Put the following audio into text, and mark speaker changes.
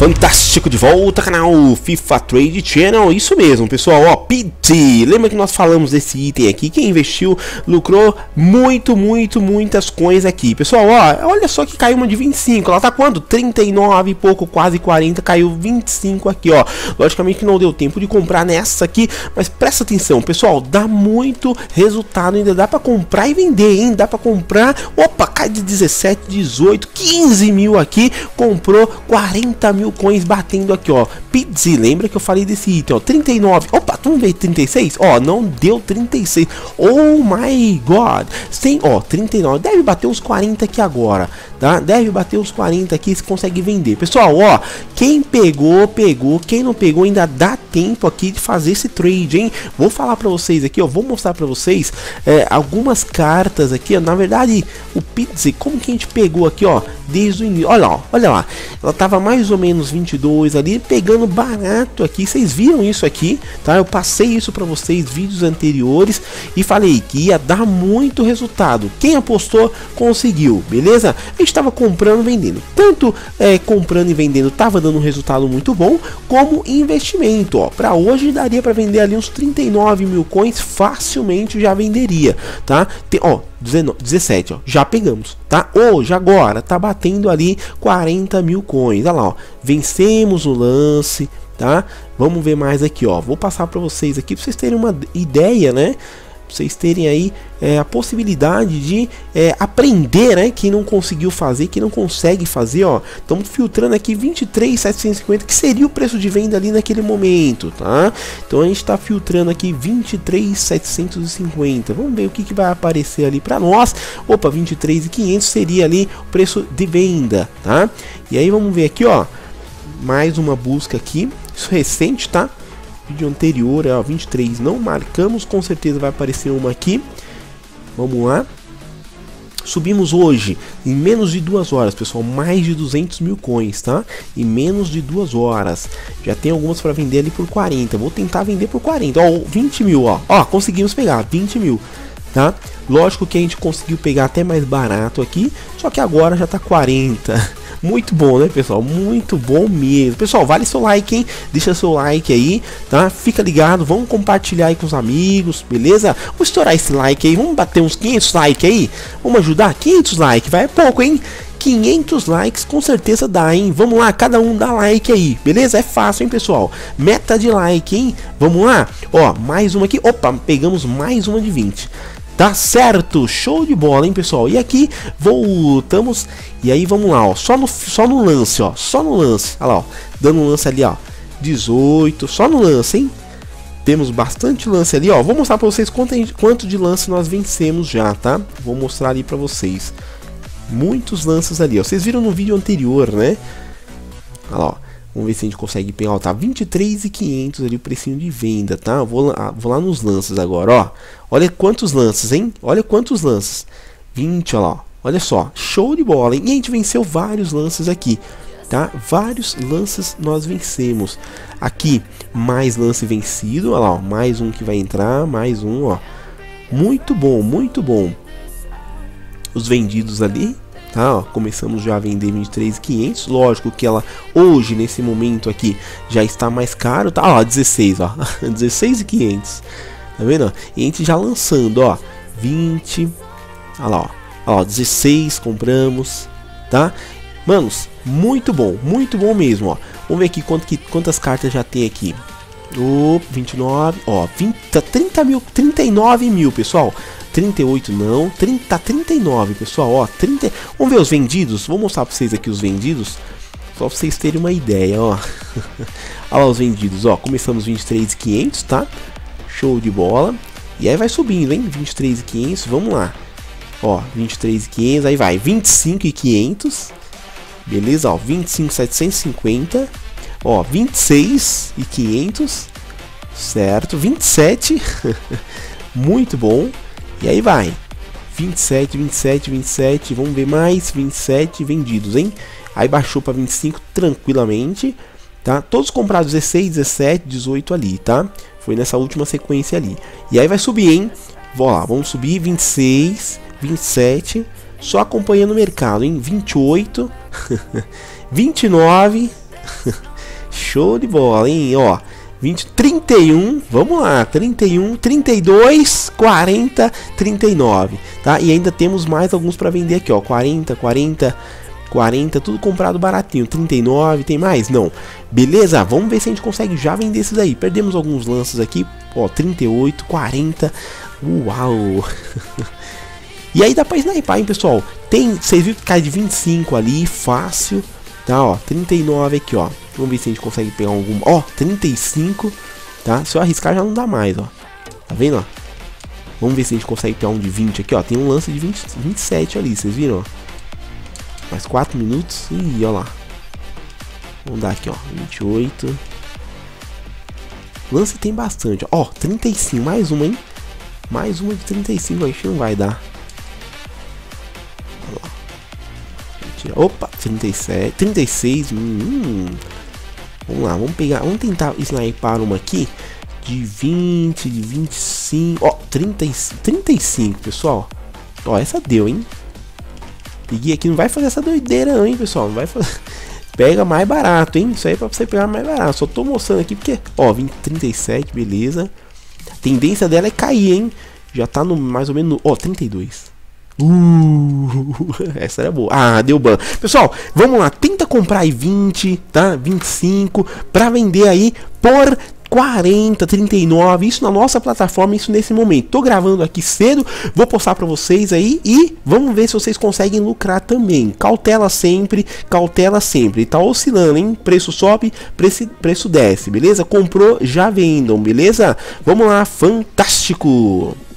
Speaker 1: Fantástico, de volta canal FIFA Trade Channel, isso mesmo pessoal, ó, PT, lembra que nós falamos desse item aqui, quem investiu lucrou muitas coins aqui, pessoal, ó, olha só que caiu uma de 25, ela tá quanto? 39 e pouco, quase 40, caiu 25 aqui, ó, logicamente que não deu tempo de comprar nessa aqui, mas presta atenção, pessoal, dá muito resultado, ainda dá pra comprar e vender, hein, dá pra comprar, opa, cai de 17, 18, 15 mil aqui, comprou 40 mil coins batendo aqui, ó. Pizzi, lembra que eu falei desse item, ó, 39, opa, vamos ver 36, ó, não deu 36, oh my god, tem, ó, 39, deve bater uns 40 aqui agora, tá, deve bater uns 40 aqui, se consegue vender, pessoal, ó, quem pegou, quem não pegou ainda dá tempo aqui de fazer esse trade, hein, vou falar pra vocês aqui, ó, vou mostrar pra vocês algumas cartas aqui, ó, na verdade, o Pizzi, como que a gente pegou aqui, ó, desde o início, olha lá, ela tava mais ou menos 22 ali, pegando barato aqui, vocês viram isso aqui, tá? Eu passei isso para vocês, vídeos anteriores, e falei que ia dar muito resultado, quem apostou conseguiu, beleza? A gente tava comprando e vendendo, tanto comprando e vendendo tava dando um resultado muito bom, como investimento, ó, para hoje daria para vender ali uns 39 mil coins, facilmente já venderia, tá? Ó, 17, ó, já pegamos, tá? Hoje, agora, tá batendo ali 40 mil coins, olha lá, ó, vencemos o lance, tá? Vamos ver mais aqui, ó, vou passar para vocês aqui, para vocês terem uma ideia, né? Pra vocês terem aí a possibilidade de aprender, né? Quem não conseguiu fazer, quem não consegue fazer, ó, estamos filtrando aqui 23.750, que seria o preço de venda ali naquele momento, tá? Então a gente está filtrando aqui 23.750, vamos ver o que vai aparecer ali para nós. Opa, 23.500 seria ali o preço de venda, tá? E aí vamos ver aqui, ó, mais uma busca aqui, isso recente, tá? Vídeo anterior, ó, 23 não marcamos, com certeza vai aparecer uma aqui. Vamos lá. Subimos hoje, em menos de 2 horas, pessoal, mais de 200 mil coins, tá? Em menos de 2 horas. Já tem algumas para vender ali por 40, vou tentar vender por 40, ó, 20 mil, ó, conseguimos pegar 20 mil, tá? Lógico que a gente conseguiu pegar até mais barato aqui, só que agora já tá 40. Muito bom, né, pessoal? Muito bom mesmo. Pessoal, vale seu like, hein? Deixa seu like aí, tá? Fica ligado, vamos compartilhar aí com os amigos, beleza? Vamos estourar esse like aí, vamos bater uns 500 likes aí? Vamos ajudar? 500 likes, vai, é pouco, hein? 500 likes com certeza dá, hein? Vamos lá, cada um dá like aí, beleza? É fácil, hein, pessoal? Meta de like, hein? Vamos lá? Ó, mais uma aqui. Opa, pegamos mais uma de 20. Tá certo, show de bola, hein, pessoal? E aqui voltamos e aí vamos lá, ó, só no lance, ó, só no lance, olha lá, ó, dando um lance ali, ó, 18, só no lance, hein? Temos bastante lance ali, ó. Vou mostrar para vocês quanto de lance nós vencemos já, tá? Vou mostrar ali para vocês. Muitos lances ali, ó. Vocês viram no vídeo anterior, né? Olha lá, ó. Vamos ver se a gente consegue pegar, ó, tá 23.500 ali o precinho de venda, tá? Vou lá nos lances agora, ó. Olha quantos lances, hein? Olha quantos lances. 20, olha lá, ó. Olha só, show de bola, hein? E a gente venceu vários lances aqui, tá? Vários lances nós vencemos. Aqui, mais lance vencido, olha lá, ó. Mais um que vai entrar, mais um, ó. Muito bom, muito bom. Os vendidos ali. Tá, ó, começamos já a vender 23.500, lógico que ela hoje nesse momento aqui já está mais caro, tá, ó, 16, ó, 16.500, tá vendo? E a gente já lançando, ó, 20, olha lá, ó, 16 compramos, tá? Manos, muito bom mesmo, ó. Vamos ver aqui quantas cartas já tem aqui. 29, ó, 30 mil, 39 mil, pessoal. 38 não, 39, pessoal, ó, 30. Vamos ver os vendidos, vou mostrar para vocês aqui os vendidos, só para vocês terem uma ideia, ó. Olha lá os vendidos, ó, começamos 23.500, tá? Show de bola. E aí vai subindo, hein? 23.500, vamos lá. Ó, 23.500, aí vai 25.500. Beleza, ó, 25.750. Ó, 26.500. Certo, 27. Muito bom. E aí vai 27, 27, 27, vamos ver mais 27 vendidos, hein? Aí baixou para 25 tranquilamente, tá? Todos comprados 16, 17, 18 ali, tá? Foi nessa última sequência ali. E aí vai subir, hein? Vamos subir 26, 27, só acompanhando o mercado, hein? 28, 29, Show de bola, hein? Ó, 20, 31, vamos lá, 31, 32, 40, 39, tá? E ainda temos mais alguns para vender aqui, ó, 40, 40, 40, tudo comprado baratinho, 39, tem mais? Não. Beleza? Vamos ver se a gente consegue já vender esses aí. Perdemos alguns lances aqui, ó, 38, 40, uau! E aí dá pra snipar, hein, pessoal? Tem, vocês viram que cai de 25 ali, fácil, tá, ó, 39 aqui, ó. Vamos ver se a gente consegue pegar algum, ó, 35, tá? Se eu arriscar já não dá mais, ó. Tá vendo, ó? Vamos ver se a gente consegue pegar um de 20 aqui, ó. Tem um lance de 20, 27 ali, vocês viram, ó? Mais 4 minutos, ih, ó lá. Vamos dar aqui, ó, 28. Lance tem bastante, ó, 35, mais uma, hein? Mais uma de 35, acho que não vai dar. Opa, 37, 36, Vamos lá, vamos pegar, vamos tentar snipar uma aqui de 20, de 25, ó, 35, pessoal. Ó, essa deu, hein? Peguei aqui, não vai fazer essa doideira não, hein, pessoal, não vai fazer. Pega mais barato, hein? Isso aí é pra você pegar mais barato. Só tô mostrando aqui porque, ó, 20, 37, beleza. A tendência dela é cair, hein? Já tá no mais ou menos, ó, 32. Essa era boa. Ah, deu ban. Pessoal, vamos lá. Tenta comprar aí 20, tá? 25 para vender aí por 40, 39. Isso na nossa plataforma, isso nesse momento. Tô gravando aqui cedo, vou postar para vocês aí e vamos ver se vocês conseguem lucrar também. Cautela sempre, cautela sempre. Tá oscilando, hein? Preço sobe, preço desce, beleza? Comprou, já vendam, beleza? Vamos lá, fantástico.